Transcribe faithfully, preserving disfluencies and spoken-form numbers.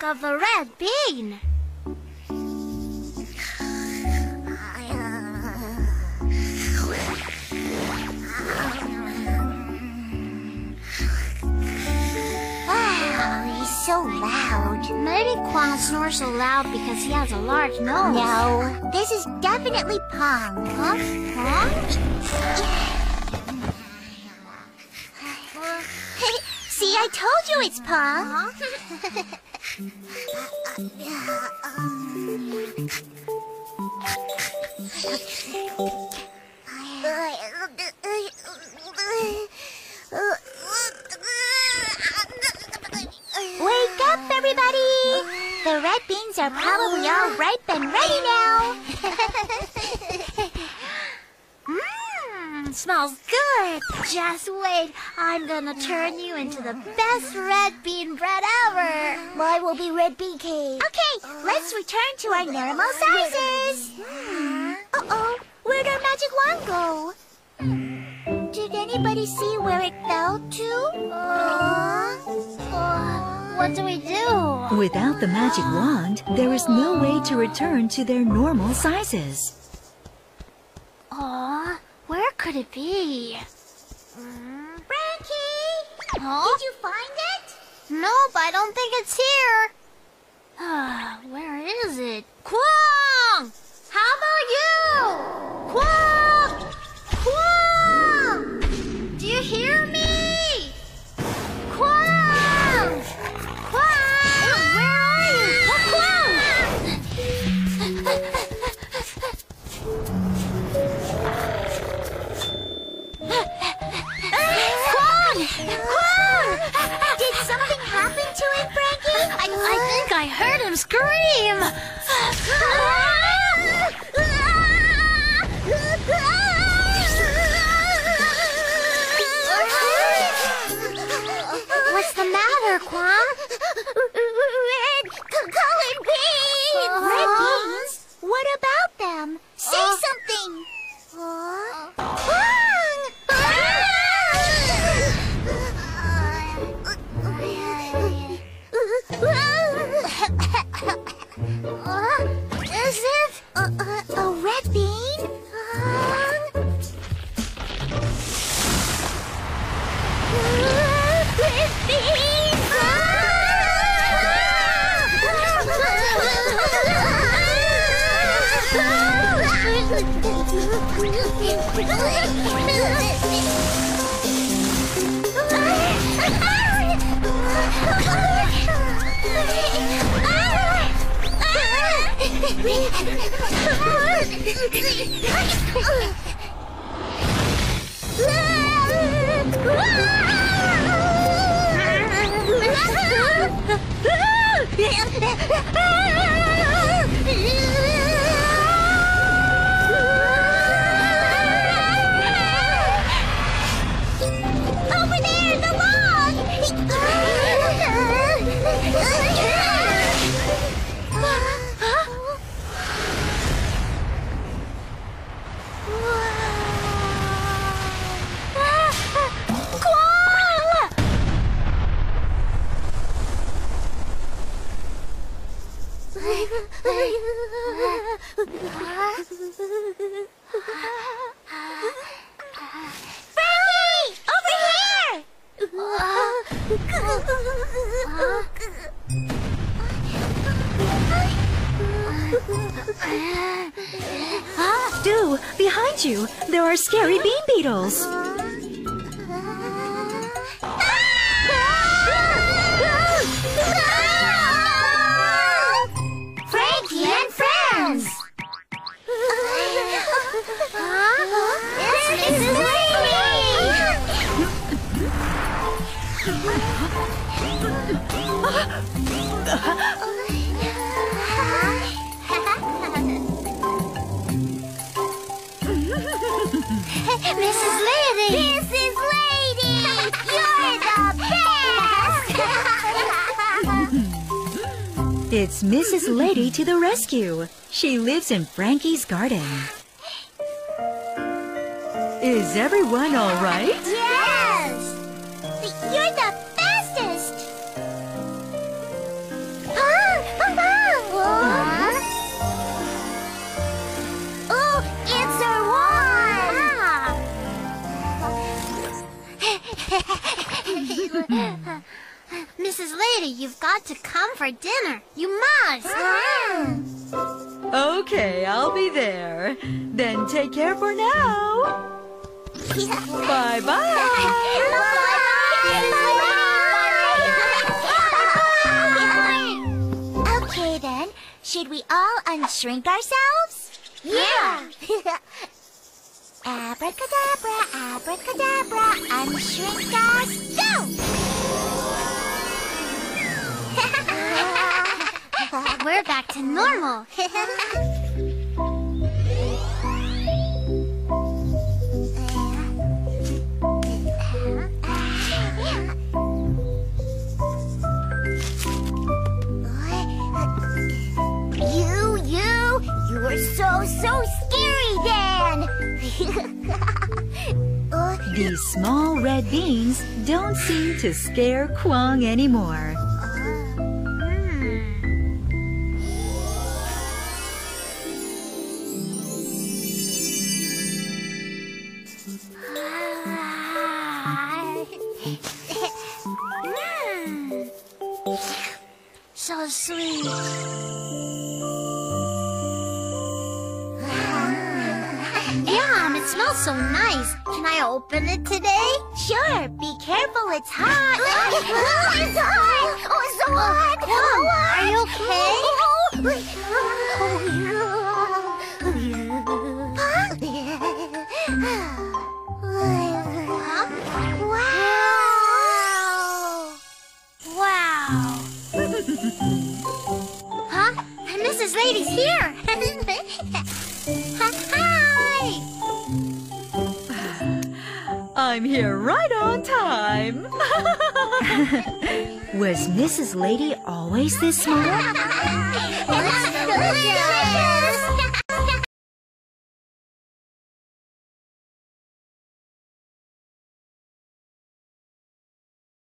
of the red bean. Wow, he's so loud. Maybe Quan snores so loud because he has a large nose. No, this is definitely Pong. Huh? Huh? See, I told you it's Pong. Wake up, everybody! The red beans are probably all ripe and ready now. Mmm, smells good. Just wait. I'm gonna turn you into the best red bean bread ever. Mine will be red bean cake. Okay, let's return to our normal sizes. Uh-oh, where'd our magic wand go? Did anybody see where it fell to? Uh, uh, what do we do? Without the magic wand, there is no way to return to their normal sizes. Aw, where could it be? Frankie! Huh? Did you find it? Nope, I don't think it's here. Ah, where is it? Kwong! How about you? Kwong! Kwong! Do you hear me? Kwong! Kwong! Where are you? Kwong! Kwong! Kwong! Did something happen to him, Frankie? I, I think I heard him scream. What's the matter, Kwong? Red colored beans! Uh-huh. Red beans? What about them? Say Uh. something! Is it a, a, a red bean? Red bean! Over there, the log! Frankie! Over here! Do, behind you, there are scary bean beetles. Frankie and friends! It's Missus Missus Lady! Missus Lady! You're the best! It's Missus Lady to the rescue. She lives in Frankie's garden. Is everyone all right? Yes! You're the bestest! Huh? Missus Lady, you've got to come for dinner. You must. Okay, I'll be there. Then take care for now. Bye-bye. Okay, then. Should we all unshrink ourselves? Yeah. Abracadabra, abracadabra, unshrink us, go! We're back to normal. You, you, you are so, so scary, Dan! uh, These small red beans don't seem to scare Kwong anymore. So sweet. Yum, it smells so nice. Can I open it today? Sure, be careful, it's hot. Oh, it's hot! Oh, it's so hot! Kwong, are you okay? Huh? Wow! Wow. Huh? Missus Lady's here. Hi. I'm here right on time. Was Missus Lady always this smart? It's delicious!